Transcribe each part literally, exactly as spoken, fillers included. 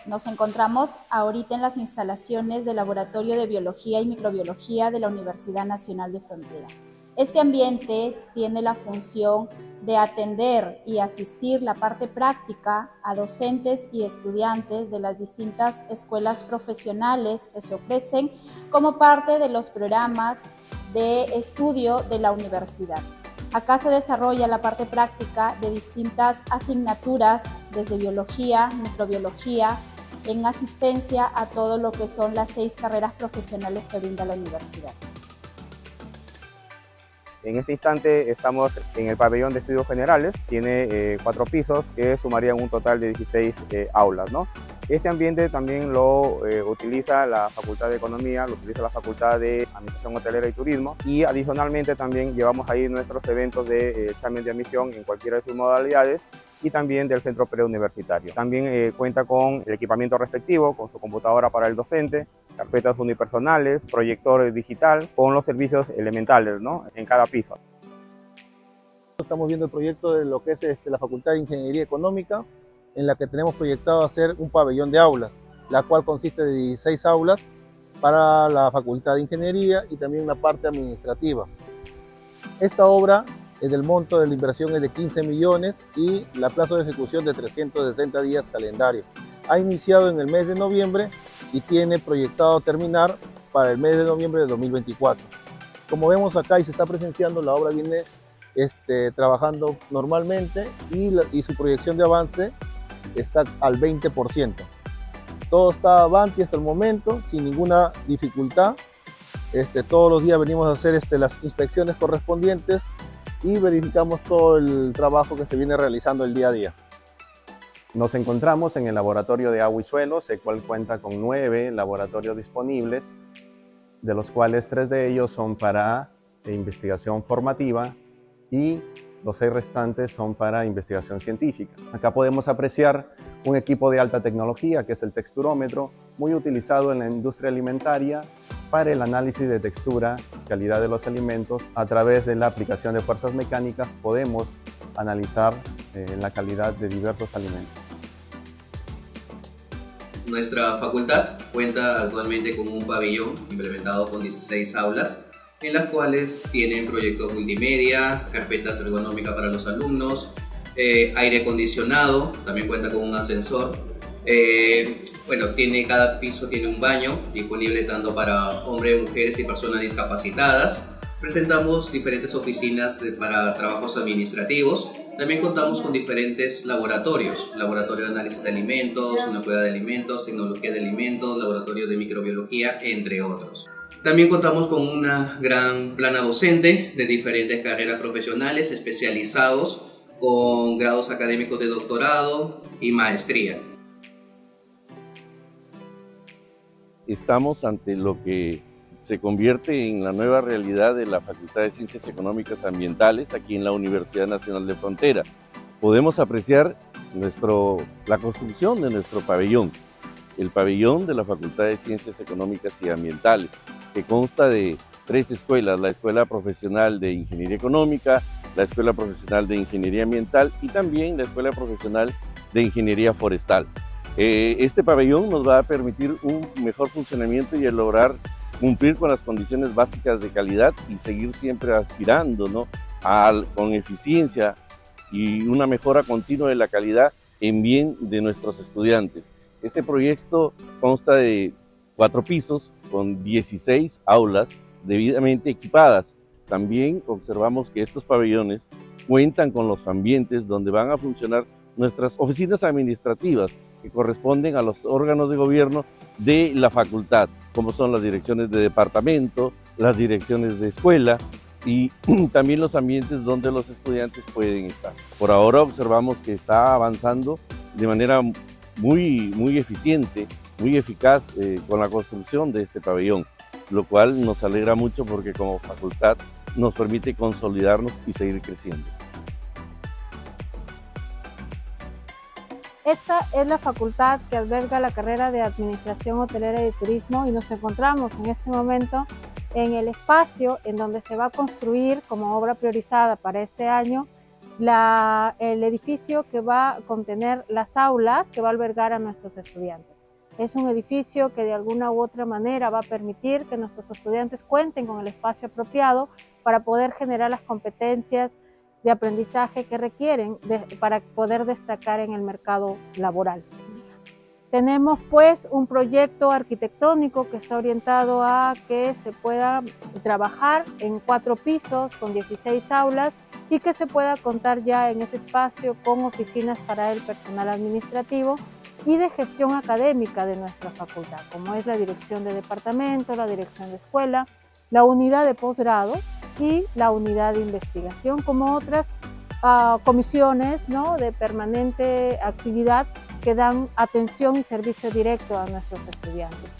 Nos encontramos ahorita en las instalaciones del Laboratorio de Biología y Microbiología de la Universidad Nacional de Frontera. Este ambiente tiene la función de atender y asistir la parte práctica a docentes y estudiantes de las distintas escuelas profesionales que se ofrecen como parte de los programas de estudio de la universidad. Acá se desarrolla la parte práctica de distintas asignaturas, desde biología, microbiología, en asistencia a todo lo que son las seis carreras profesionales que brinda la universidad. En este instante estamos en el pabellón de estudios generales, tiene eh, cuatro pisos que sumarían un total de dieciséis eh, aulas, ¿no? Este ambiente también lo eh, utiliza la Facultad de Economía, lo utiliza la Facultad de Administración Hotelera y Turismo, y adicionalmente también llevamos ahí nuestros eventos de eh, examen de admisión en cualquiera de sus modalidades, y también del centro preuniversitario. También eh, cuenta con el equipamiento respectivo, con su computadora para el docente, carpetas unipersonales, proyector digital, con los servicios elementales, ¿no?, en cada piso. Estamos viendo el proyecto de lo que es este, la Facultad de Ingeniería Económica, en la que tenemos proyectado hacer un pabellón de aulas, la cual consiste de dieciséis aulas para la Facultad de Ingeniería y también una parte administrativa. Esta obra del monto de la inversión es de quince millones y la plazo de ejecución de trescientos sesenta días calendario. Ha iniciado en el mes de noviembre y tiene proyectado terminar para el mes de noviembre de dos mil veinticuatro. Como vemos acá y se está presenciando, la obra viene este, trabajando normalmente y, la, y su proyección de avance está al veinte por ciento. Todo está avante hasta el momento, sin ninguna dificultad. Este, todos los días venimos a hacer este, las inspecciones correspondientes y verificamos todo el trabajo que se viene realizando el día a día. Nos encontramos en el laboratorio de agua y suelos, el cual cuenta con nueve laboratorios disponibles, de los cuales tres de ellos son para investigación formativa y los seis restantes son para investigación científica. Acá podemos apreciar un equipo de alta tecnología, que es el texturómetro, muy utilizado en la industria alimentaria para el análisis de textura y calidad de los alimentos. A través de la aplicación de fuerzas mecánicas podemos analizar eh, la calidad de diversos alimentos. Nuestra facultad cuenta actualmente con un pabellón implementado con dieciséis aulas, en las cuales tienen proyectos multimedia, carpetas ergonómicas para los alumnos, eh, aire acondicionado, también cuenta con un ascensor. Eh, bueno, tiene, cada piso tiene un baño disponible tanto para hombres, mujeres y personas discapacitadas. Presentamos diferentes oficinas de, para trabajos administrativos. También contamos con diferentes laboratorios, laboratorio de análisis de alimentos, una prueba de alimentos, tecnología de alimentos, laboratorio de microbiología, entre otros. También contamos con una gran plana docente de diferentes carreras profesionales especializados con grados académicos de doctorado y maestría. Estamos ante lo que se convierte en la nueva realidad de la Facultad de Ciencias Económicas Ambientales aquí en la Universidad Nacional de Frontera. Podemos apreciar nuestro, la construcción de nuestro pabellón, el pabellón de la Facultad de Ciencias Económicas y Ambientales, que consta de tres escuelas: la Escuela Profesional de Ingeniería Económica, la Escuela Profesional de Ingeniería Ambiental y también la Escuela Profesional de Ingeniería Forestal. Eh, este pabellón nos va a permitir un mejor funcionamiento y el lograr cumplir con las condiciones básicas de calidad y seguir siempre aspirando, ¿no?, a, con eficiencia y una mejora continua de la calidad en bien de nuestros estudiantes. Este proyecto consta de cuatro pisos con dieciséis aulas debidamente equipadas. También observamos que estos pabellones cuentan con los ambientes donde van a funcionar nuestras oficinas administrativas que corresponden a los órganos de gobierno de la facultad, como son las direcciones de departamento, las direcciones de escuela y también los ambientes donde los estudiantes pueden estar. Por ahora observamos que está avanzando de manera muy, muy eficiente, muy eficaz eh, con la construcción de este pabellón, lo cual nos alegra mucho porque como facultad nos permite consolidarnos y seguir creciendo. Esta es la facultad que alberga la carrera de Administración Hotelera y de Turismo y nos encontramos en este momento en el espacio en donde se va a construir como obra priorizada para este año la, el edificio que va a contener las aulas que va a albergar a nuestros estudiantes. Es un edificio que de alguna u otra manera va a permitir que nuestros estudiantes cuenten con el espacio apropiado para poder generar las competencias de aprendizaje que requieren de, para poder destacar en el mercado laboral. Tenemos pues un proyecto arquitectónico que está orientado a que se pueda trabajar en cuatro pisos con dieciséis aulas y que se pueda contar ya en ese espacio con oficinas para el personal administrativo y de gestión académica de nuestra facultad, como es la dirección de departamento, la dirección de escuela, la unidad de posgrado y la unidad de investigación, como otras uh, comisiones, ¿no?, de permanente actividad que dan atención y servicio directo a nuestros estudiantes.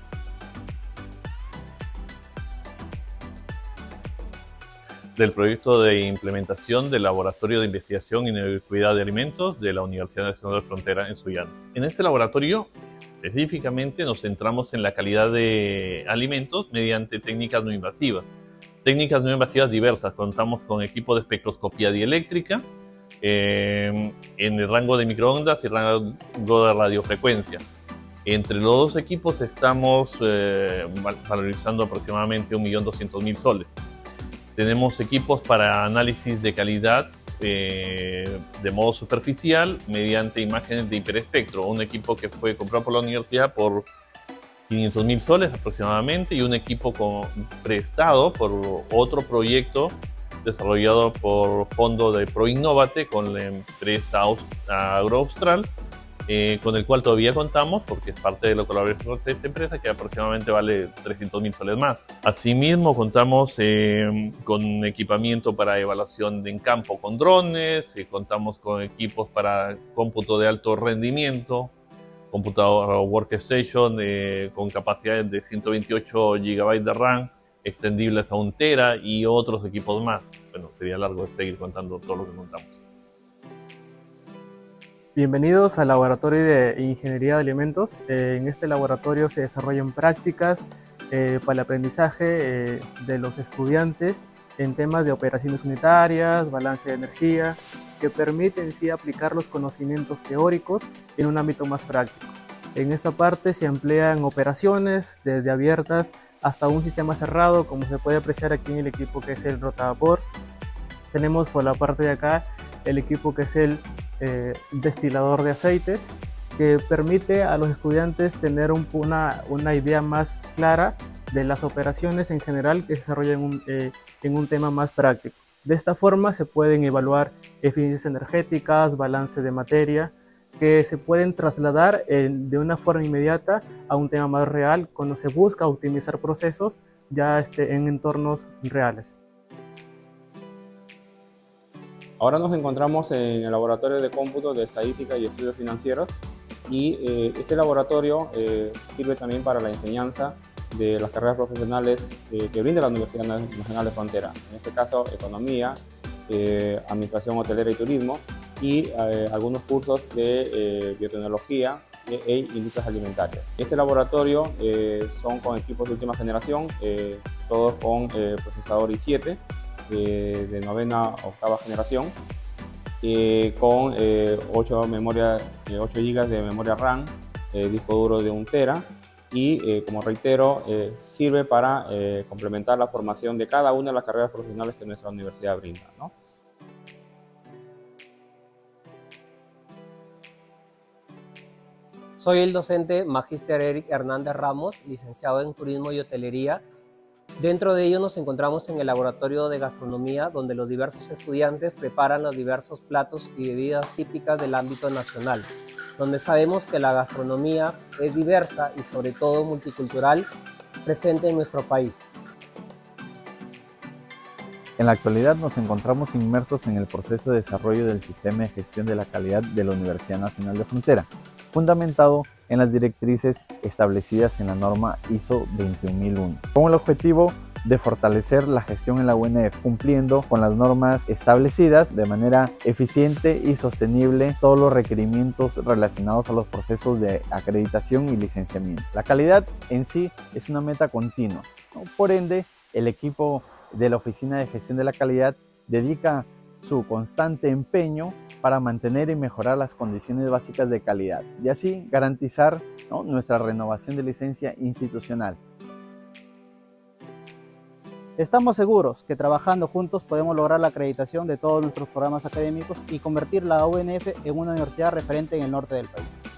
Del proyecto de implementación del Laboratorio de Investigación y Inocuidad de Alimentos de la Universidad Nacional de Frontera en Sullana. En este laboratorio, específicamente, nos centramos en la calidad de alimentos mediante técnicas no invasivas. Técnicas no invasivas diversas. Contamos con equipos de espectroscopía dieléctrica, eh, en el rango de microondas y rango de radiofrecuencia. Entre los dos equipos estamos eh, valorizando aproximadamente un millón doscientos mil soles. Tenemos equipos para análisis de calidad eh, de modo superficial mediante imágenes de hiperespectro. Un equipo que fue comprado por la universidad por quinientos mil soles aproximadamente y un equipo con, prestado por otro proyecto desarrollado por fondo de ProInnovate con la empresa Agroaustral, eh, con el cual todavía contamos porque es parte de la colaboración de esta empresa, que aproximadamente vale trescientos mil soles más. Asimismo contamos eh, con equipamiento para evaluación en campo con drones, eh, contamos con equipos para cómputo de alto rendimiento, computador workstation eh, con capacidades de ciento veintiocho gigabytes de RAM, extendibles a un tera y otros equipos más. Bueno, sería largo seguir contando todo lo que contamos. Bienvenidos al Laboratorio de Ingeniería de Alimentos. Eh, en este laboratorio se desarrollan prácticas eh, para el aprendizaje eh, de los estudiantes en temas de operaciones unitarias, balance de energía, que permiten sí aplicar los conocimientos teóricos en un ámbito más práctico. En esta parte se emplean operaciones desde abiertas hasta un sistema cerrado, como se puede apreciar aquí en el equipo que es el rotavapor. Tenemos por la parte de acá el equipo que es el eh, destilador de aceites, que permite a los estudiantes tener un, una, una idea más clara de las operaciones en general que se desarrollan en un, eh, en un tema más práctico. De esta forma se pueden evaluar eficiencias energéticas, balance de materia, que se pueden trasladar eh, de una forma inmediata a un tema más real cuando se busca optimizar procesos ya este, en entornos reales. Ahora nos encontramos en el Laboratorio de Cómputo de Estadística y Estudios Financieros y eh, este laboratorio eh, sirve también para la enseñanza de las carreras profesionales eh, que brinda la Universidad Nacional de Frontera, en este caso Economía, eh, Administración Hotelera y Turismo y eh, algunos cursos de eh, Biotecnología e, e Industrias Alimentarias. Este laboratorio eh, son con equipos de última generación, eh, todos con eh, procesador i siete eh, de novena octava generación, eh, con eh, ocho gigas de memoria RAM, eh, disco duro de un tera y, eh, como reitero, eh, sirve para eh, complementar la formación de cada una de las carreras profesionales que nuestra universidad brinda, ¿no? Soy el docente Magíster Eric Hernández Ramos, licenciado en Turismo y Hotelería. Dentro de ello nos encontramos en el laboratorio de gastronomía, donde los diversos estudiantes preparan los diversos platos y bebidas típicas del ámbito nacional, donde sabemos que la gastronomía es diversa y sobre todo multicultural, presente en nuestro país. En la actualidad nos encontramos inmersos en el proceso de desarrollo del Sistema de Gestión de la Calidad de la Universidad Nacional de Frontera, fundamentado en las directrices establecidas en la norma I S O veintiún mil uno, con el objetivo de fortalecer la gestión en la U N F, cumpliendo con las normas establecidas de manera eficiente y sostenible todos los requerimientos relacionados a los procesos de acreditación y licenciamiento. La calidad en sí es una meta continua, ¿no? Por ende, el equipo de la Oficina de Gestión de la Calidad dedica su constante empeño para mantener y mejorar las condiciones básicas de calidad y así garantizar, ¿no?, nuestra renovación de licencia institucional. Estamos seguros que trabajando juntos podemos lograr la acreditación de todos nuestros programas académicos y convertir la U N F en una universidad referente en el norte del país.